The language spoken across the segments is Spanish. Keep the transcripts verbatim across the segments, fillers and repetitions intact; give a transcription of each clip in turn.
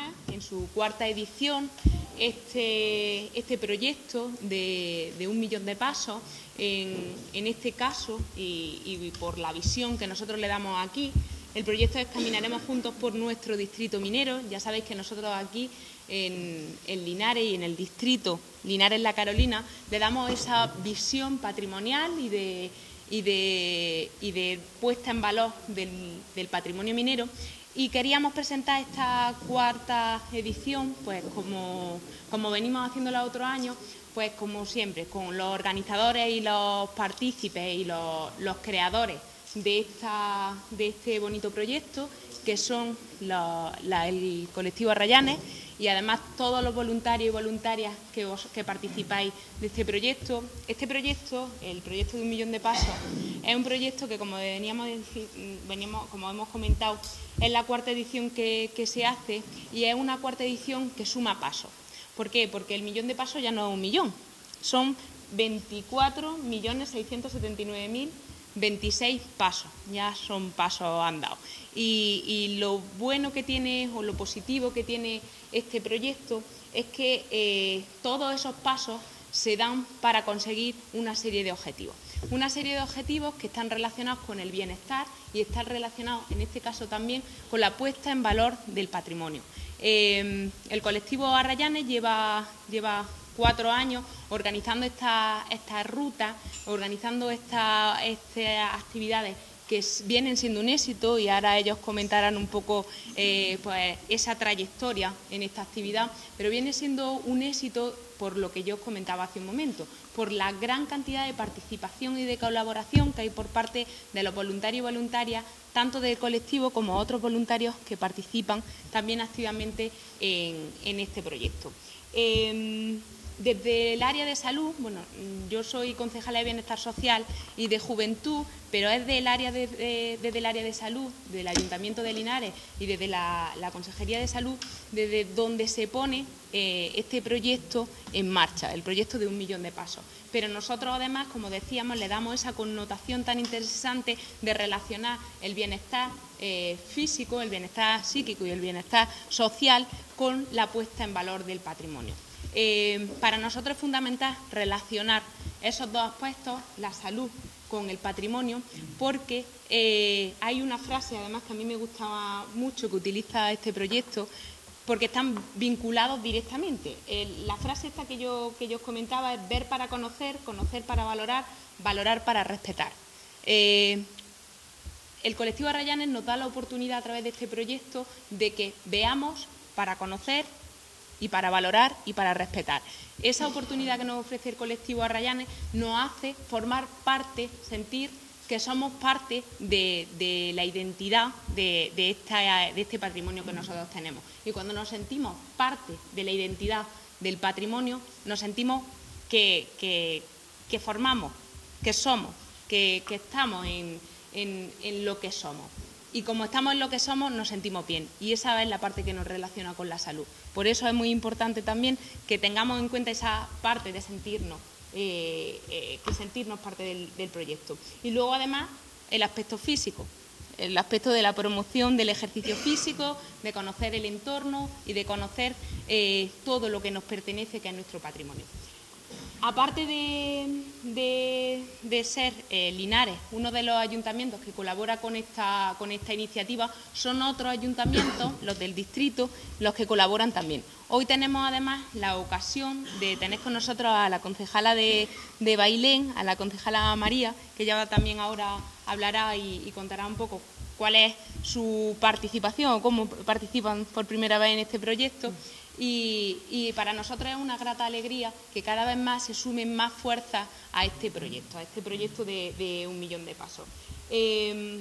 más, en su cuarta edición, este, este proyecto de, de un millón de pasos. En, en este caso, y, y por la visión que nosotros le damos aquí, el proyecto es Caminaremos Juntos por nuestro distrito minero. Ya sabéis que nosotros aquí en, en Linares y en el distrito Linares-La Carolina le damos esa visión patrimonial y de, y de, y de puesta en valor del, del patrimonio minero. Y queríamos presentar esta cuarta edición, pues como, como venimos haciéndola otros años, pues como siempre, con los organizadores y los partícipes y los, los creadores de, esta, de este bonito proyecto, que son los, la, el colectivo Arrayanes, y además todos los voluntarios y voluntarias que, os, que participáis de este proyecto. Este proyecto, el proyecto de un millón de pasos, es un proyecto que, como veníamos, veníamos, como hemos comentado, es la cuarta edición que, que se hace, y es una cuarta edición que suma pasos. ¿Por qué? Porque el millón de pasos ya no es un millón, son veinticuatro millones seiscientos setenta y nueve mil veintiséis pasos, ya son pasos andados. Y, y lo bueno que tiene, o lo positivo que tiene este proyecto, es que eh, todos esos pasos se dan para conseguir una serie de objetivos. Una serie de objetivos que están relacionados con el bienestar y están relacionados, en este caso también, con la puesta en valor del patrimonio. Eh, el colectivo Arrayanes lleva, lleva cuatro años organizando estas esta rutas, organizando estas esta actividades que vienen siendo un éxito, y ahora ellos comentarán un poco eh, pues, esa trayectoria en esta actividad, pero viene siendo un éxito por lo que yo os comentaba hace un momento, por la gran cantidad de participación y de colaboración que hay por parte de los voluntarios y voluntarias, tanto del colectivo como otros voluntarios que participan también activamente en, en este proyecto. Eh, Desde el área de salud, bueno, yo soy concejala de Bienestar Social y de Juventud, pero es del área de, de, desde el área de salud, del Ayuntamiento de Linares y desde la, la Consejería de Salud, desde donde se pone eh, este proyecto en marcha, el proyecto de un millón de pasos. Pero nosotros, además, como decíamos, le damos esa connotación tan interesante de relacionar el bienestar eh, físico, el bienestar psíquico y el bienestar social con la puesta en valor del patrimonio. Eh, para nosotros es fundamental relacionar esos dos aspectos, la salud con el patrimonio, porque eh, hay una frase, además, que a mí me gustaba mucho, que utiliza este proyecto, porque están vinculados directamente. Eh, la frase esta que yo, que yo os comentaba es ver para conocer, conocer para valorar, valorar para respetar. Eh, el colectivo Arrayanes nos da la oportunidad a través de este proyecto de que veamos para conocer y para valorar y para respetar. Esa oportunidad que nos ofrece el colectivo Arrayanes nos hace formar parte, sentir que somos parte de, de la identidad de, de, esta, de este patrimonio que nosotros tenemos. Y cuando nos sentimos parte de la identidad del patrimonio, nos sentimos que, que, que formamos, que somos, que, que estamos en, en, en lo que somos. Y como estamos en lo que somos, nos sentimos bien. Y esa es la parte que nos relaciona con la salud. Por eso es muy importante también que tengamos en cuenta esa parte de sentirnos, eh, eh, que sentirnos parte del, del proyecto. Y luego, además, el aspecto físico, el aspecto de la promoción del ejercicio físico, de conocer el entorno y de conocer eh, todo lo que nos pertenece, que es nuestro patrimonio. Aparte de, de, de ser eh, Linares uno de los ayuntamientos que colabora con esta, con esta iniciativa, son otros ayuntamientos, los del distrito, los que colaboran también. Hoy tenemos además la ocasión de tener con nosotros a la concejala de, de Bailén, a la concejala María, que ya también ahora hablará y, y contará un poco cuál es su participación o cómo participan por primera vez en este proyecto. Y, y para nosotros es una grata alegría que cada vez más se sumen más fuerzas a este proyecto, a este proyecto de, de un millón de pasos. Eh,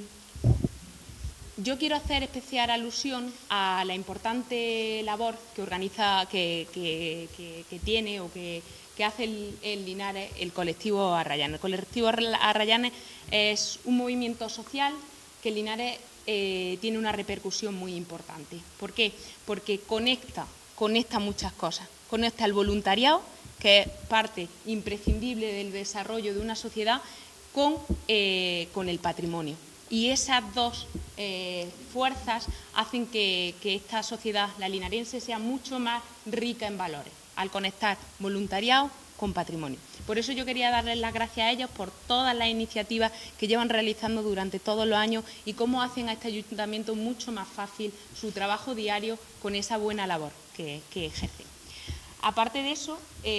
yo quiero hacer especial alusión a la importante labor que organiza, que, que, que, que tiene o que, que hace el, el Linares, el colectivo Arrayanes. El colectivo Arrayanes es un movimiento social que en Linares eh, tiene una repercusión muy importante. ¿Por qué? Porque conecta conecta muchas cosas. Conecta el voluntariado, que es parte imprescindible del desarrollo de una sociedad, con, eh, con el patrimonio. y esas dos eh, fuerzas hacen que, que esta sociedad, la linarense, sea mucho más rica en valores, al conectar voluntariado con patrimonio. Por eso yo quería darles las gracias a ellos por todas las iniciativas que llevan realizando durante todos los años y cómo hacen a este ayuntamiento mucho más fácil su trabajo diario con esa buena labor que, que ejercen. Aparte de eso,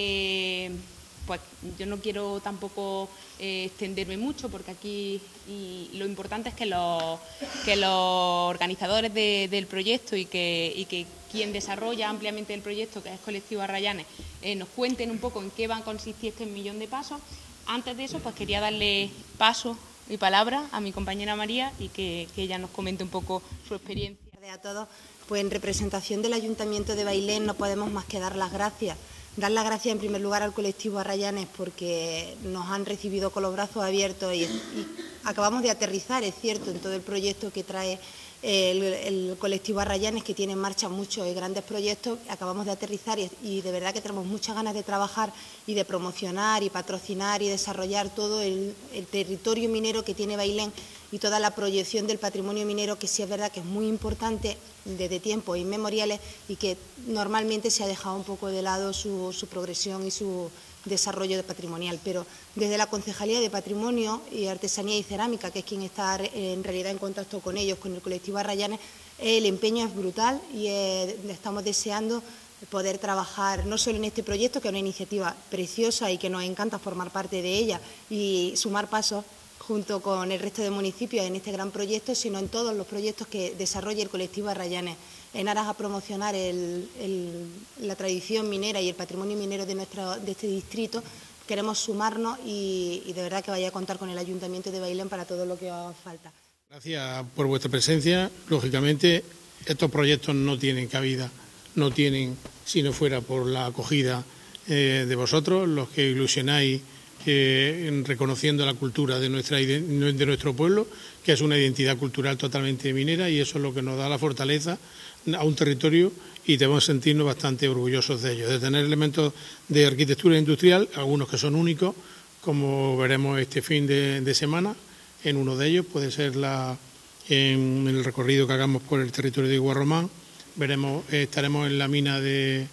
eh, pues yo no quiero tampoco eh, extenderme mucho, porque aquí y lo importante es que los, que los organizadores de, del proyecto y que, y que quien desarrolla ampliamente el proyecto, que es Colectivo Arrayanes, eh, nos cuenten un poco en qué van a consistir este millón de pasos. Antes de eso, pues quería darle paso y palabra a mi compañera María y que, que ella nos comente un poco su experiencia. A todos, pues en representación del Ayuntamiento de Bailén no podemos más que dar las gracias. Dar las gracias en primer lugar al colectivo Arrayanes porque nos han recibido con los brazos abiertos y, y acabamos de aterrizar, es cierto, en todo el proyecto que trae el, el colectivo Arrayanes, que tiene en marcha muchos y grandes proyectos. Acabamos de aterrizar y, y de verdad que tenemos muchas ganas de trabajar y de promocionar y patrocinar y desarrollar todo el, el territorio minero que tiene Bailén y toda la proyección del patrimonio minero, que sí es verdad que es muy importante desde tiempos inmemoriales y que normalmente se ha dejado un poco de lado su, su progresión y su desarrollo patrimonial. Pero desde la Concejalía de Patrimonio y Artesanía y Cerámica, que es quien está en realidad en contacto con ellos, con el colectivo Arrayanes, el empeño es brutal y eh, estamos deseando poder trabajar no solo en este proyecto, que es una iniciativa preciosa y que nos encanta formar parte de ella y sumar pasos junto con el resto de municipios en este gran proyecto, sino en todos los proyectos que desarrolla el colectivo Arrayanes en aras a promocionar el, el, la tradición minera y el patrimonio minero de, nuestro, de este distrito. Queremos sumarnos y, y de verdad que vaya a contar con el Ayuntamiento de Bailén para todo lo que os falta. Gracias por vuestra presencia. Lógicamente, estos proyectos no tienen cabida, no tienen, si no fuera por la acogida eh, de vosotros, los que ilusionáis Eh, reconociendo la cultura de, nuestra, de nuestro pueblo, que es una identidad cultural totalmente minera, y eso es lo que nos da la fortaleza a un territorio y debemos sentirnos bastante orgullosos de ello, de tener elementos de arquitectura industrial, algunos que son únicos, como veremos este fin de, de semana. En uno de ellos puede ser la, en el recorrido que hagamos por el territorio de Guarromán, veremos, eh, estaremos en la mina de,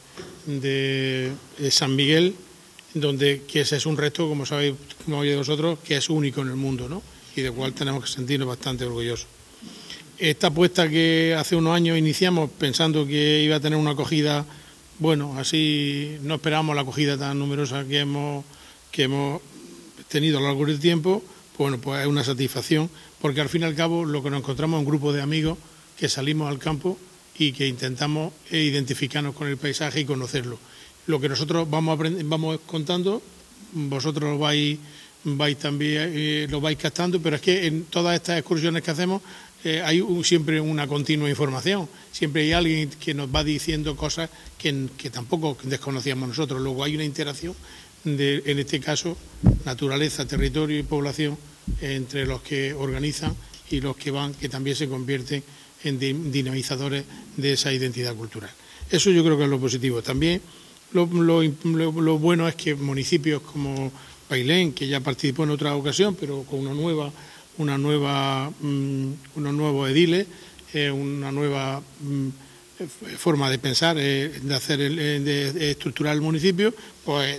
de, de San Miguel, donde que ese es un reto, como sabéis, como oye de vosotros, que es único en el mundo, ¿no? Y del cual tenemos que sentirnos bastante orgullosos. Esta apuesta que hace unos años iniciamos pensando que iba a tener una acogida, bueno, así no esperábamos la acogida tan numerosa que hemos, que hemos tenido a lo largo del tiempo, bueno, pues es una satisfacción, porque al fin y al cabo lo que nos encontramos es un grupo de amigos que salimos al campo y que intentamos identificarnos con el paisaje y conocerlo. Lo que nosotros vamos, vamos contando, vosotros lo vais, vais también eh, lo vais captando, pero es que en todas estas excursiones que hacemos eh, hay un, siempre una continua información, siempre hay alguien que nos va diciendo cosas que, que tampoco desconocíamos nosotros. Luego hay una interacción, de, en este caso, naturaleza, territorio y población, entre los que organizan y los que van, que también se convierten en dinamizadores de esa identidad cultural. Eso yo creo que es lo positivo. También Lo, lo, lo bueno es que municipios como Bailén, que ya participó en otra ocasión, pero con una nueva, una nueva, um, unos nuevos ediles, eh, una nueva um, forma de pensar, eh, de hacer, el, de, de estructurar el municipio, pues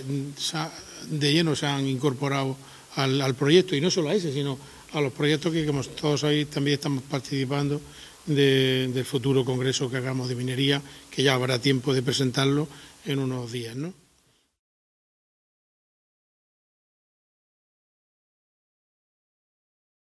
de lleno se han incorporado al, al proyecto, y no solo a ese, sino a los proyectos que, como todos sabéis, también estamos participando de, del futuro congreso que hagamos de minería, que ya habrá tiempo de presentarlo en unos días, ¿no?